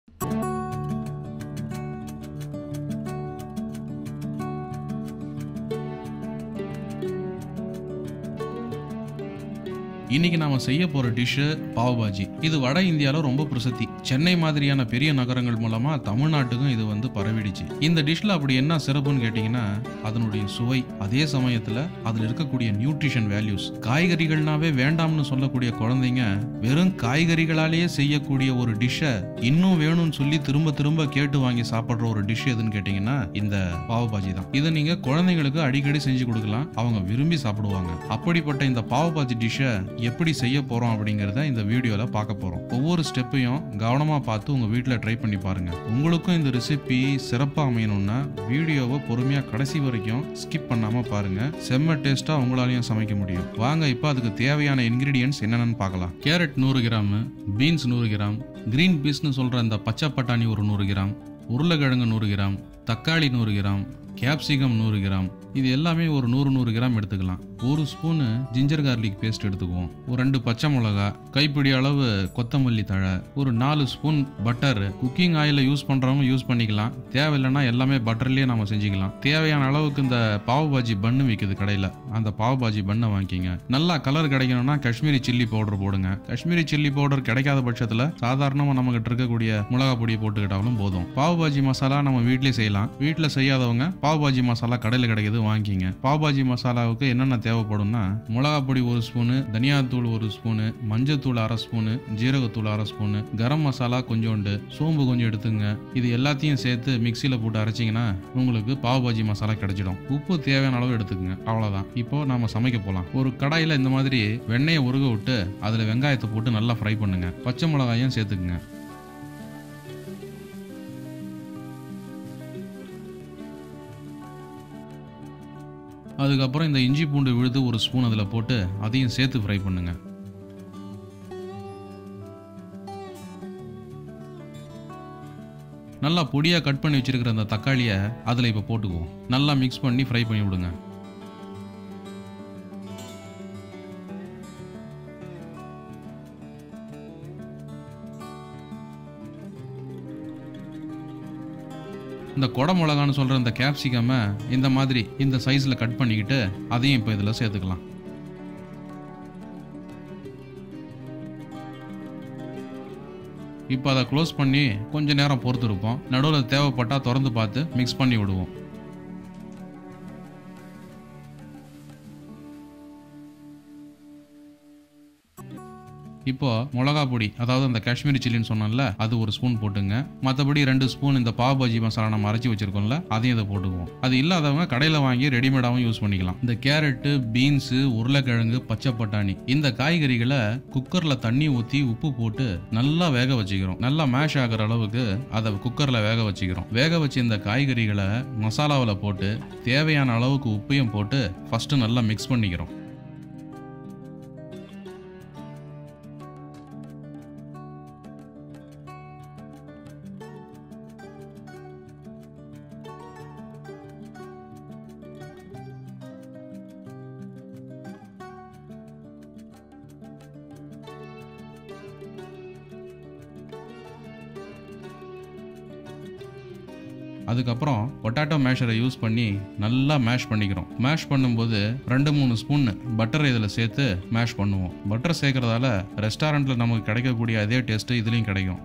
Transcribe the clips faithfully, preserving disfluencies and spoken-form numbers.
இன்னைக்கு நாம செய்ய போற டிஷ் பாவ் பாஜி. இது வட இந்தியால ரொம்ப பிரசித்தி. சென்னை மாதிரியான பெரிய நகரங்கள் மூலமா தமிழ்நாட்டுக்கும் இது வந்து பரவிடுச்சு. இந்த டிஷ்ல அப்படி என்ன சிறப்புன்னு கேட்டீங்கன்னா, அதனுடைய சுவை, அதே சமயத்துல அதுல இருக்கக்கூடிய நியூட்ரிஷன் வேல்யூஸ். காய்கறிகள்னாவே வேண்டாம்னு சொல்லக்கூடிய குழந்தைங்க வெறும் காய்கறிகளாலேயே செய்யக்கூடிய ஒரு டிஷ்ஷை இன்னும் வேணும்னு சொல்லி திரும்ப திரும்ப கேட்டு வாங்கி சாப்பிடுற ஒரு டிஷ் எதுன்னு கேட்டீங்கன்னா இந்த பாவ் பாஜி தான். இதை நீங்க குழந்தைங்களுக்கு அடிக்கடி செஞ்சு கொடுக்கலாம், அவங்க விரும்பி சாப்பிடுவாங்க. அப்படிப்பட்ட இந்த பாவ் பாஜி டிஷ்ஷை எப்படி செய்ய போறோம் அப்படிங்கறத இந்த வீடியோல பார்க்க போறோம். ஒவ்வொரு ஸ்டெப்பையும் கவனமா பார்த்து உங்க வீட்டுல ட்ரை பண்ணி பாருங்க. உங்களுக்கும் இந்த ரெசிபி சிறப்பா அமையணும்னா வீடியோவை பொறுமையா கடைசி வரைக்கும் ஸ்கிப் பண்ணாம பாருங்க. செம்ம டேஸ்டா உங்களாலையும் சமைக்க முடியும். வாங்க இப்ப அதுக்கு தேவையான இன்கிரீடியன்ட்ஸ் என்னென்னு பார்க்கலாம். கேரட் நூறு கிராம், பீன்ஸ் நூறு கிராம், கிரீன் பீஸ்னு சொல்ற இந்த பச்சை பட்டாணி ஒரு நூறு கிராம், உருளைக்கிழங்கு நூறு கிராம், தக்காளி நூறு கிராம், கேப்சிகம் நூறு கிராம். இது எல்லாமே ஒரு நூறு நூறு கிராம் எடுத்துக்கலாம். ஒரு ஸ்பூனு ஜிஞ்சர் கார்லிக் பேஸ்ட் எடுத்துக்குவோம். ஒரு ரெண்டு பச்சை மிளகா, கைப்பிடி அளவு கொத்தமல்லி தழை, ஒரு நாலு ஸ்பூன் பட்டர். குக்கிங் ஆயில யூஸ் பண்றவங்க யூஸ் பண்ணிக்கலாம், தேவையில்லைன்னா எல்லாமே பட்டர்லயே நம்ம செஞ்சுக்கலாம். தேவையான அளவுக்கு இந்த பாவ் பாஜி பன்னு விற்குது கடையில, அந்த பாவ் பாஜி பண்ணை வாங்கிக்கிங்க. நல்லா கலர் கிடைக்கணும்னா காஷ்மீரி சில்லி பவுடர் போடுங்க. காஷ்மீரி சில்லி பவுடர் கிடைக்காத பட்சத்துல சாதாரணமா நம்ம கிட்ட இருக்கக்கூடிய மிளகா பொடியை போட்டுக்கிட்டாலும் போதும். பாவ் பாஜி மசாலா நம்ம வீட்லயே செய்யலாம். வீட்டுல செய்யாதவங்க பாவ் பாஜி மசாலா கடையில கிடைக்குது, வாங்கிங்க. பாவ் பாஜி மசாலாவுக்கு என்னென்ன தேவைப்படும்னா மிளகா பொடி ஒரு ஸ்பூனு, தனியாத்தூள் ஒரு ஸ்பூனு, மஞ்சத்தூள் அரை ஸ்பூனு, ஜீரகத்தூள் அரை ஸ்பூனு, கரம் மசாலா கொஞ்சோண்டு, சோம்பு கொஞ்சம் எடுத்துங்க. இது எல்லாத்தையும் சேர்த்து மிக்சியில போட்டு அரைச்சிங்கன்னா உங்களுக்கு பாவ் பாஜி மசாலா கிடைச்சிடும். உப்பு தேவையான அளவு எடுத்துக்கங்க, அவ்வளவுதான். இப்போ நாம சமைக்க போலாம். ஒரு கடாயில இந்த மாதிரி வெண்ணெயை உருக விட்டு அதுல வெங்காயத்தை போட்டு நல்லா ஃப்ரை பண்ணுங்க. பச்சை மிளகாயும் சேர்த்துக்குங்க. அதுக்கப்புறம் இந்த இஞ்சி பூண்டு விழுது ஒரு ஸ்பூன் அதில் போட்டு அதையும் சேர்த்து ஃப்ரை பண்ணுங்க. நல்லா பொடியாக கட் பண்ணி வச்சிருக்கிற அந்த தக்காளியை அதில் இப்போ போட்டுக்குவோம். நல்லா மிக்ஸ் பண்ணி ஃப்ரை பண்ணி விடுங்க. இந்த கொடை மிளகான்னு சொல்ற இந்த கேப்சிகமை இந்த மாதிரி இந்த சைஸ்ல கட் பண்ணிக்கிட்டு அதையும் இப்போ இதில் சேர்த்துக்கலாம். இப்போ அதை க்ளோஸ் பண்ணி கொஞ்ச நேரம் பொறுத்திருப்போம். நடுவில் தேவைப்பட்டா திறந்து பார்த்து மிக்ஸ் பண்ணி விடுவோம். இப்போ மிளகா பொடி, அதாவது அந்த காஷ்மீரி சில்லின்னு சொன்னோம்ல, அது ஒரு ஸ்பூன் போட்டுங்க. மற்றபடி ரெண்டு ஸ்பூன் இந்த பாவ் பாஜி மசாலா நம்ம அரைச்சி வச்சிருக்கோம்ல, அதையும் இதை போட்டுக்குவோம். அது இல்லாதவங்க கடையில் வாங்கி ரெடிமேடாகவும் யூஸ் பண்ணிக்கலாம். இந்த கேரட்டு, பீன்ஸு, உருளைக்கிழங்கு, பச்சை பட்டாணி இந்த காய்கறிகளை குக்கர்ல தண்ணி ஊற்றி உப்பு போட்டு நல்லா வேக வச்சுக்கிறோம். நல்லா மேஷ் ஆகிற அளவுக்கு அதை குக்கர்ல வேக வச்சுக்கிறோம். வேக வச்சு இந்த காய்கறிகளை மசாலாவில் போட்டு தேவையான அளவுக்கு உப்பையும் போட்டு ஃபர்ஸ்ட் நல்லா மிக்ஸ் பண்ணிக்கிறோம். அதுக்கப்புறம் பொட்டாட்டோ மேஷரை யூஸ் பண்ணி நல்லா மேஷ் பண்ணிக்கிறோம். மேஷ் பண்ணும்போது ரெண்டு மூணு ஸ்பூன் பட்டர் இதில் சேர்த்து மேஷ் பண்ணுவோம். பட்டர் சேர்க்கறதால ரெஸ்டாரண்ட்டில் நமக்கு கிடைக்கக்கூடிய அதே டேஸ்ட்டு இதுலேயும் கிடைக்கும்.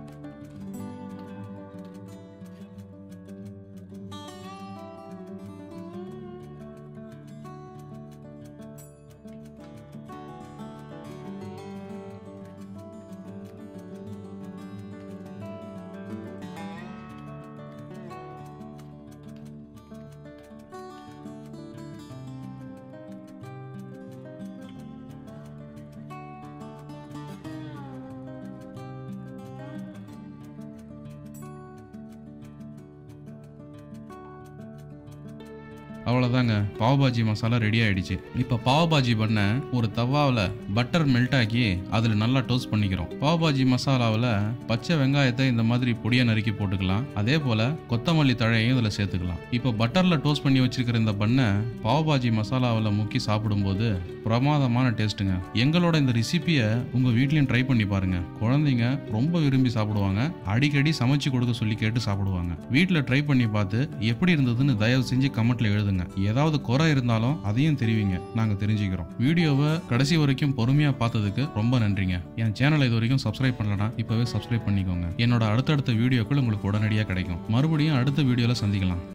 அவ்வளவுதாங்க, பாவ் பாஜி மசாலா ரெடி ஆயிடுச்சு. இப்ப பாவ் பாஜி பண்ண ஒரு தவாவில் பட்டர் மெல்ட் ஆக்கி அதுல நல்லா டோஸ்ட் பண்ணிக்கிறோம். பாவ் பாஜி மசாலாவில் பச்சை வெங்காயத்தை இந்த மாதிரி பொடியா நறுக்கி போட்டுக்கலாம். அதே போல கொத்தமல்லி தழையையும் இதுல சேர்த்துக்கலாம். இப்ப பட்டர்ல டோஸ்ட் பண்ணி வச்சிருக்கிற இந்த பண்ணை பாவ் பாஜி மசாலாவில் முக்கி சாப்பிடும்போது பிரமாதமான டேஸ்ட்டுங்க. எங்களோட இந்த ரெசிபியை உங்க வீட்லயும் ட்ரை பண்ணி பாருங்க. குழந்தைங்க ரொம்ப விரும்பி சாப்பிடுவாங்க. அடிக்கடி சமைச்சு கொடுக்க சொல்லி கேட்டு சாப்பிடுவாங்க. வீட்டுல ட்ரை பண்ணி பார்த்து எப்படி இருந்ததுன்னு தயவு செஞ்சு கமெண்ட்ல எழுதுங்க. ஏதாவது குறை இருந்தாலும் அதையும் தெரிவிங்க, நாங்க தெரிஞ்சுக்கிறோம். வீடியோவை கடைசி வரைக்கும் பொறுமையா பார்த்ததுக்கு ரொம்ப நன்றிங்க. என் சேனலை இது வரைக்கும் சப்ஸ்கிரைப் பண்ணலனா இப்பவே சப்ஸ்கிரைப் பண்ணிக்கோங்க. என்னோட அடுத்தடுத்த வீடியோக்கள் உங்களுக்கு உடனடியாக கிடைக்கும். மறுபடியும் அடுத்த வீடியோல சந்திக்கலாம்.